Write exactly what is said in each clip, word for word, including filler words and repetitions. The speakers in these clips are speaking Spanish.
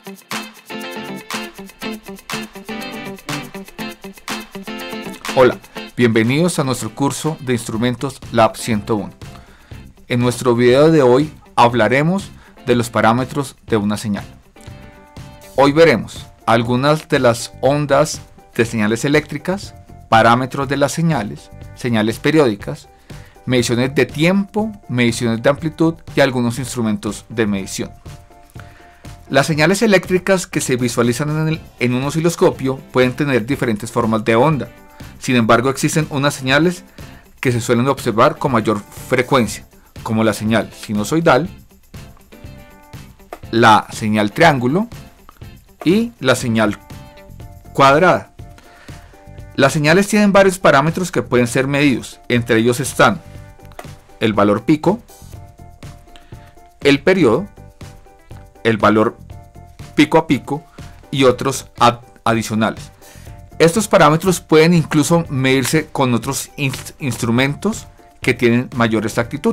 Hola, bienvenidos a nuestro curso de Instrumentos Lab ciento uno. En nuestro video de hoy hablaremos de los parámetros de una señal. Hoy veremos algunas de las ondas de señales eléctricas, parámetros de las señales, señales periódicas, mediciones de tiempo, mediciones de amplitud y algunos instrumentos de medición. Las señales eléctricas que se visualizan en, el, en un osciloscopio pueden tener diferentes formas de onda. Sin embargo, existen unas señales que se suelen observar con mayor frecuencia, como la señal sinusoidal, la señal triángulo y la señal cuadrada. Las señales tienen varios parámetros que pueden ser medidos. Entre ellos están el valor pico, el periodo, el valor pico a pico y otros ad adicionales. Estos parámetros pueden incluso medirse con otros inst instrumentos que tienen mayor exactitud.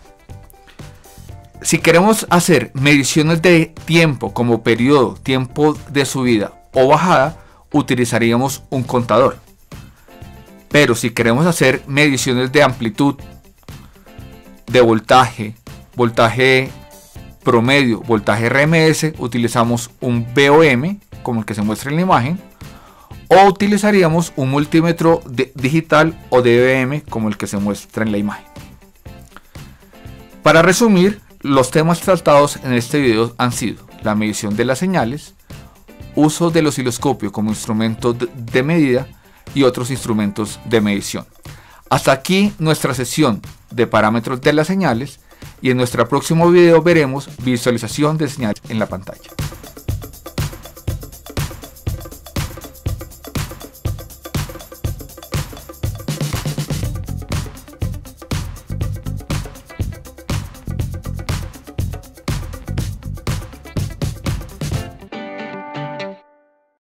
Si queremos hacer mediciones de tiempo como periodo, tiempo de subida o bajada, utilizaríamos un contador. Pero si queremos hacer mediciones de amplitud, de voltaje, voltaje promedio, voltaje R M S, utilizamos un V O M como el que se muestra en la imagen, o utilizaríamos un multímetro de digital o D V M como el que se muestra en la imagen. Para resumir, los temas tratados en este video han sido la medición de las señales, uso del osciloscopio como instrumento de medida y otros instrumentos de medición. Hasta aquí nuestra sesión de parámetros de las señales, y en nuestro próximo video veremos visualización de señales en la pantalla.